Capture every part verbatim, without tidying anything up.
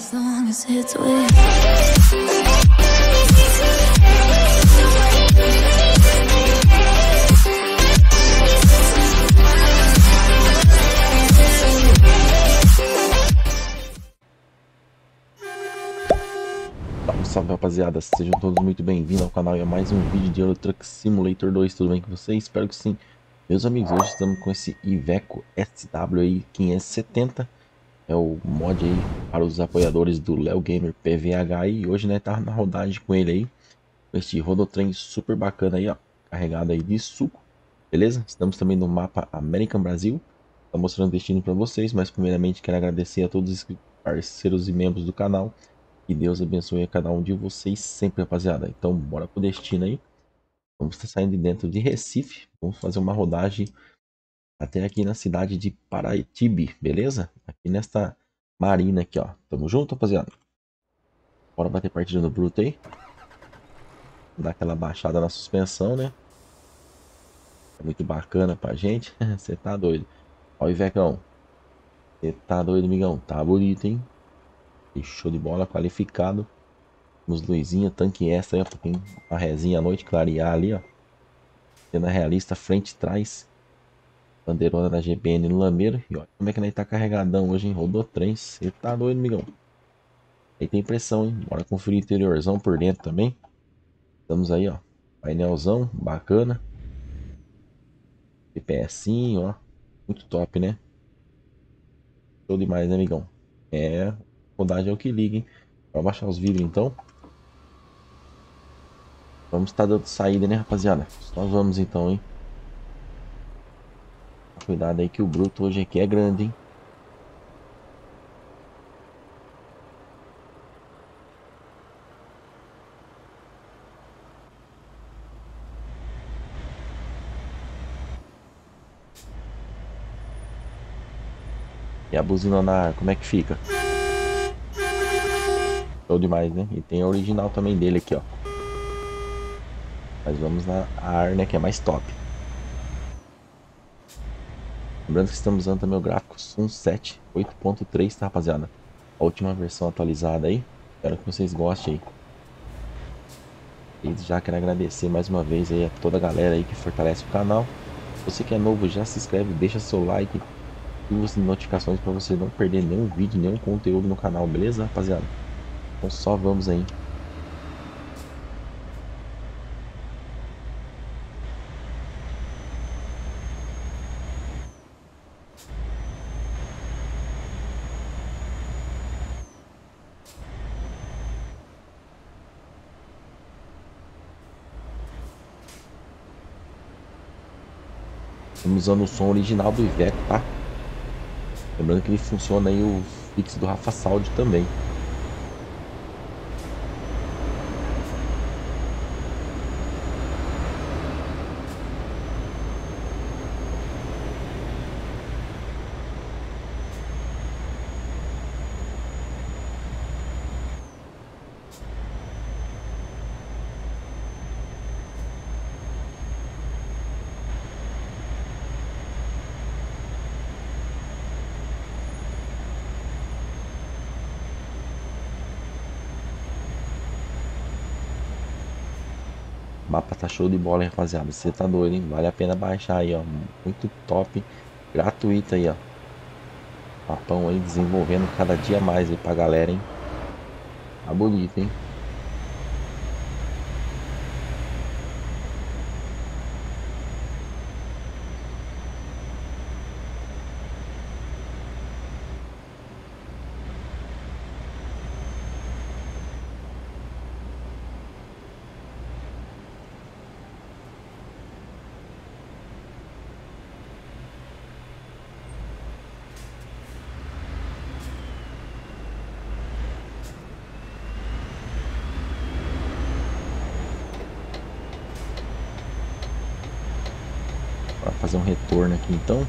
as long as it's with. Salve, salve, rapaziada, sejam todos muito bem-vindos ao canal e a mais um vídeo de Euro Truck Simulator dois, tudo bem com vocês? Espero que sim. Meus amigos, hoje estamos com esse Iveco S W aí quinhentos e setenta, é o mod aí para os apoiadores do Léo Gamer P V H, e hoje né, tá na rodagem com ele aí, com este rodotrem super bacana aí, ó, carregado aí de suco, beleza? Estamos também no mapa American Brasil, tá mostrando o destino para vocês, mas primeiramente quero agradecer a todos os parceiros e membros do canal. Que Deus abençoe a cada um de vocês sempre, rapaziada. Então, bora pro destino aí. Vamos estar saindo de dentro de Recife. Vamos fazer uma rodagem até aqui na cidade de Paraíba, beleza? Aqui nesta marina aqui, ó. Tamo junto, rapaziada. Bora bater partida no bruto aí. Dar aquela baixada na suspensão, né? É muito bacana pra gente. Você tá doido. Ó o Ivecão. Você tá doido, amigão. Tá bonito, hein? Show de bola, qualificado. Temos luzinha, tanque extra aí, ó, pra quem uma resinha à noite, clarear ali, ó. Cena realista, frente e trás. Bandeirona da G B N no lameiro. E olha como é que ele tá carregadão hoje, hein? Rodotrem, você tá doido, amigão. Aí tem pressão, hein? Bora conferir o interiorzão por dentro também. Estamos aí, ó. Painelzão, bacana. G P S-zinho, ó. Muito top, né? Show demais, né, amigão? É, rodagem é o que liga, hein? Vou baixar os vidros, então. Vamos estar dando saída, né, rapaziada? Só vamos, então, hein? Cuidado aí que o bruto hoje aqui é grande, hein? E a buzina na ar, como é que fica? Show demais, né? E tem a original também dele aqui, ó. Mas vamos na ar, né? Que é mais top. Lembrando que estamos usando também o gráfico Sunset oito ponto três, tá, rapaziada? A última versão atualizada aí. Espero que vocês gostem aí. E já quero agradecer mais uma vez aí a toda a galera aí que fortalece o canal. Você que é novo, já se inscreve, deixa seu like. E as notificações para você não perder nenhum vídeo, nenhum conteúdo no canal, beleza, rapaziada? Então só vamos aí. Estamos usando o som original do Iveco, tá? Lembrando que ele funciona aí o fixo do Rafa Saud também. O mapa tá show de bola, hein, rapaziada. Você tá doido, hein? Vale a pena baixar aí, ó. Muito top. Gratuito aí, ó. Mapão aí desenvolvendo cada dia mais aí pra galera, hein? Tá bonito, hein? Para fazer um retorno aqui então.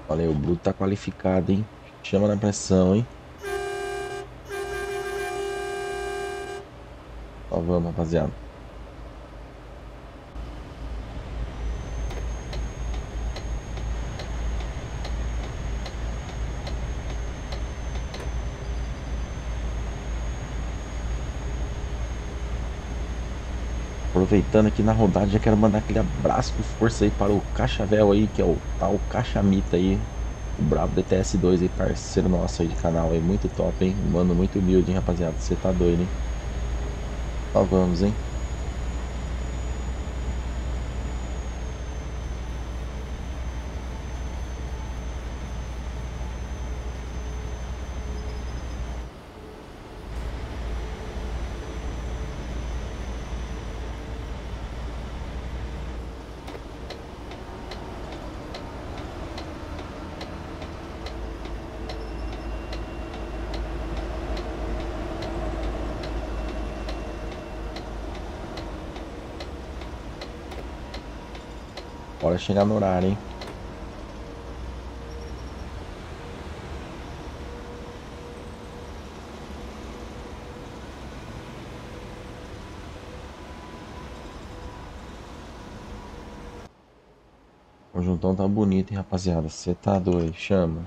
Olha aí, o Bruto tá qualificado, hein? Chama na pressão, hein? Ó, vamos, rapaziada. Aproveitando aqui na rodada, já quero mandar aquele abraço com força aí para o Cachavel aí, que é o tal Cachamita aí. O Brabo D T S dois aí, parceiro nosso aí de canal aí, muito top, hein? Mano, muito humilde, hein, rapaziada? Você tá doido, hein? Só vamos, hein? Bora chegar no horário, hein? O conjuntão tá bonito, hein, rapaziada? Você tá doido, chama.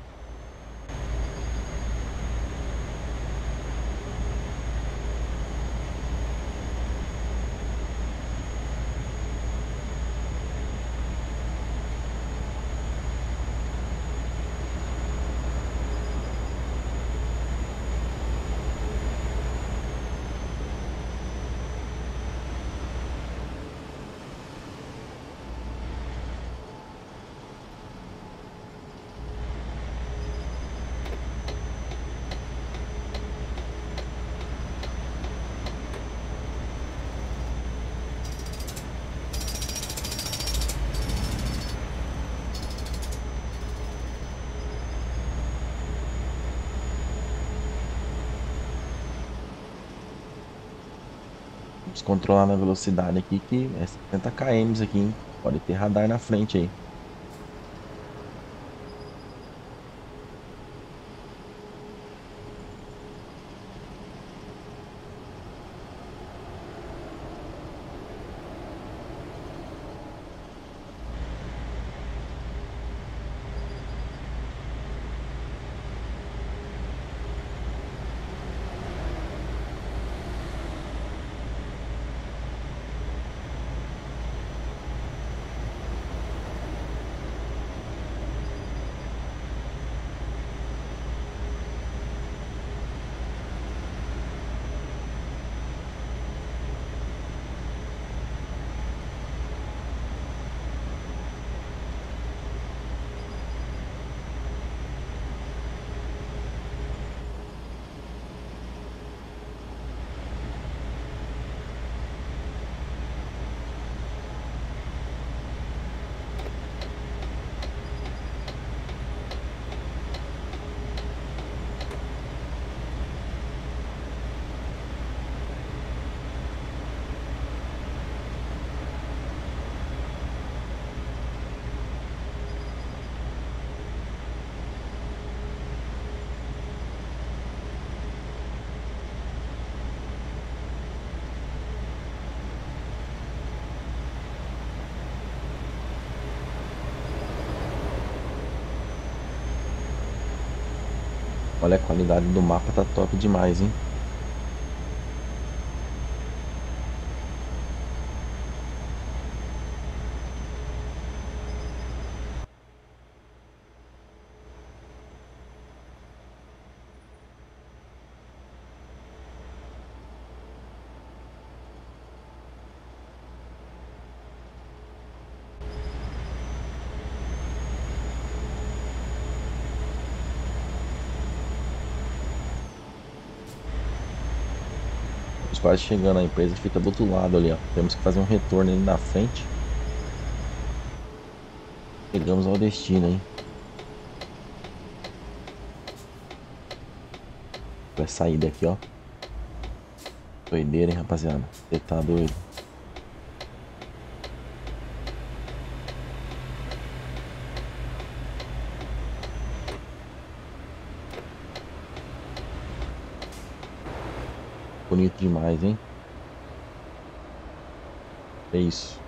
Vamos controlar na velocidade aqui, que é setenta quilômetros aqui, hein? Pode ter radar na frente aí. Olha, a qualidade do mapa tá top demais, hein? Estamos quase chegando, a empresa fica do outro lado ali, ó. Temos que fazer um retorno ali na frente. Chegamos ao destino, hein? Vai sair daqui, ó. Doideira, hein, rapaziada? Você tá doido? bonito demais, hein? É isso.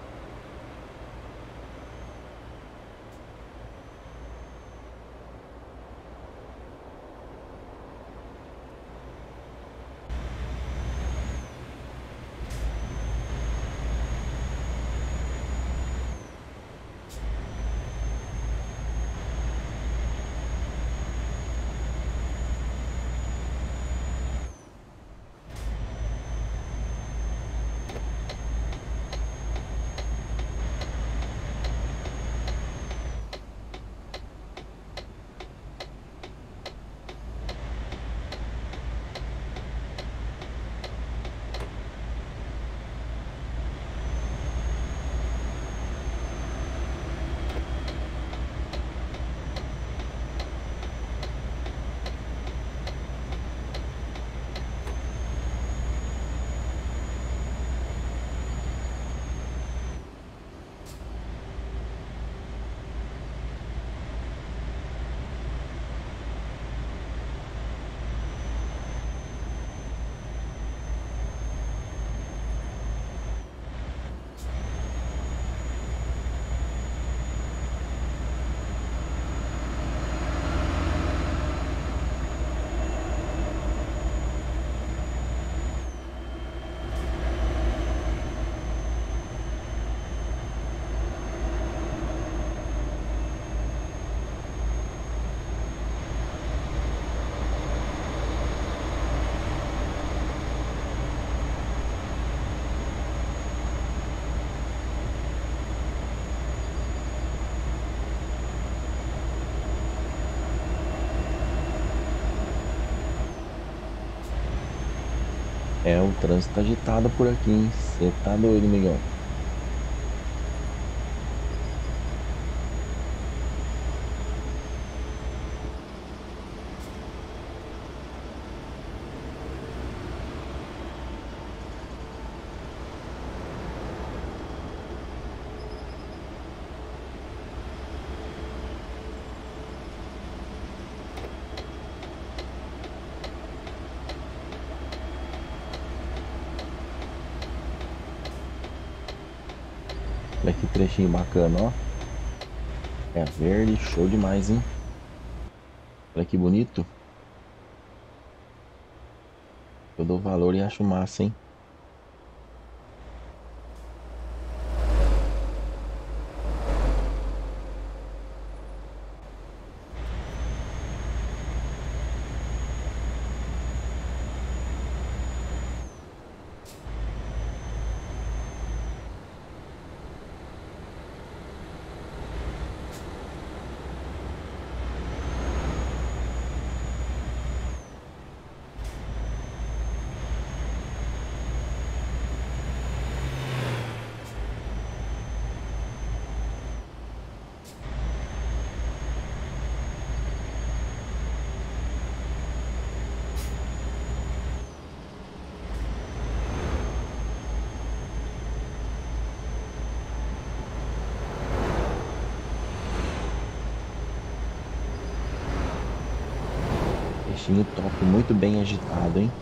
É, o trânsito tá agitado por aqui, hein? Você tá doido, Miguel. Olha que trechinho bacana, ó. É verde, show demais, hein? Olha que bonito. Eu dou valor e acho massa, hein? Trechinho top, muito bem agitado, hein?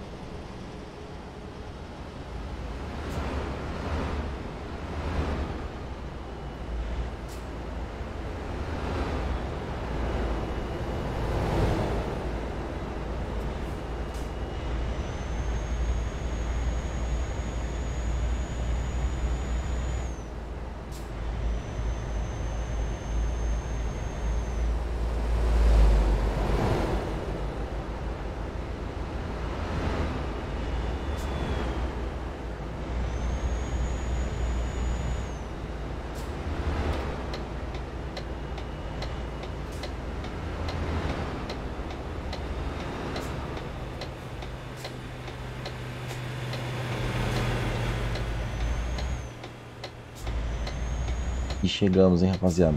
E chegamos, hein, rapaziada.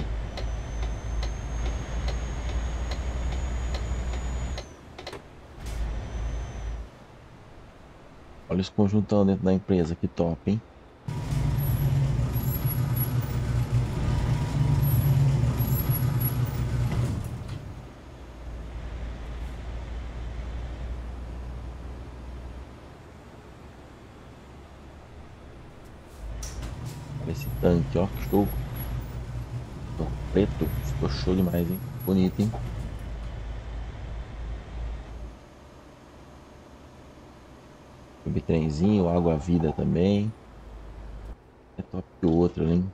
Olha os conjuntão dentro da empresa, que top, hein? tanque, ó, que show. Ó, preto, ficou show demais, hein? Bonito, hein? Subtrenzinho, água-vida também. É top que o outro, hein?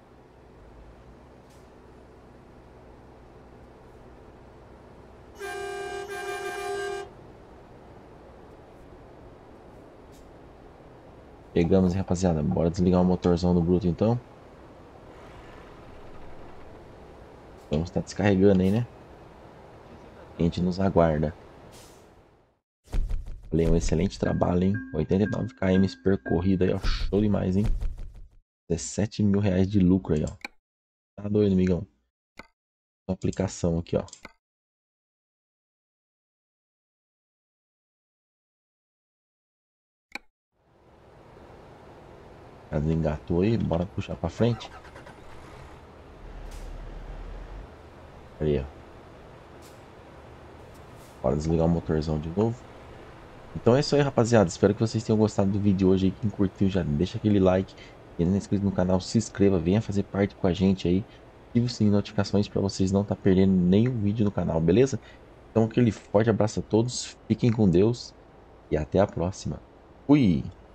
Pegamos, hein, rapaziada. Bora desligar o motorzão do Bruto, então. Vamos estar descarregando aí, né? A gente nos aguarda. Falei, um excelente trabalho, hein? oitenta e nove quilômetros percorrido aí, ó. Show demais, hein? dezessete mil reais de lucro aí, ó. Tá doido, amigão? Uma aplicação aqui, ó. Já desengatou aí, bora puxar pra frente. Aí, ó. Bora desligar o motorzão de novo. Então é isso aí, rapaziada. Espero que vocês tenham gostado do vídeo de hoje aí. Quem curtiu, já deixa aquele like. Quem não é inscrito no canal, se inscreva. Venha fazer parte com a gente aí. Ative o sininho de notificações para vocês não estar tá perdendo nenhum vídeo no canal, beleza? Então aquele forte abraço a todos. Fiquem com Deus. E até a próxima. Fui!